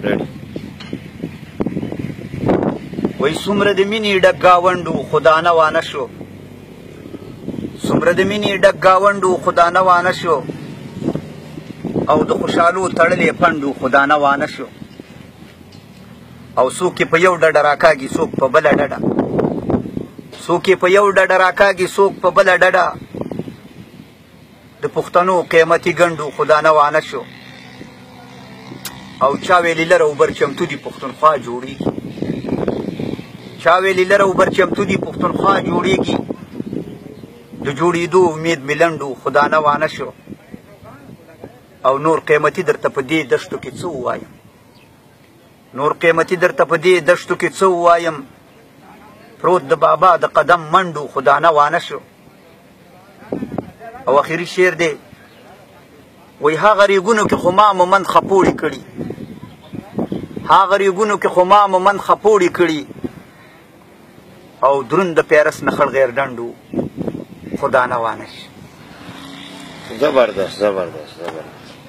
وای څومره د مینې ډک ګاونډ و خدا نه وانه شو، څومره د مینې ډک ګاونډ و خدا نه وانه شو، او د خوشحالو تړلې پنډ و خدا نه وانه شو. او څوک یې په یو ډډه راکاږي څوک په بله ډډه، څوک یې په یو ډډه راکاږي څوک په بله ډډه، د پښتنو قیمتي ګنډو خدا نه وانه شو. او چا ویلي لره اوبر چمتو دي پښتونخوا جوړېږي، چا ویلي لره اوبر چمتو دي پښتونخوا جوړېږي، د جوړېدو امید مې لنډ و خدا نه وانه شو. او نور قیمتي درته په دې دشتو کې څه ووایم، نور قیمتي درته په دې دشتو کې څه ووایم، پروت د بابا د قدم منډو خدا نه وانه شو. او اخري شعر دی، وای هغه ریګونو کې خو ما مومند خپوړې کړي، هغه ریګونو کې خو ما مومند خپوړې کړي، او دروند د پیرس نخړ غیر ډنډو خدا نه وانه شو. زبردست زبردست زبردست.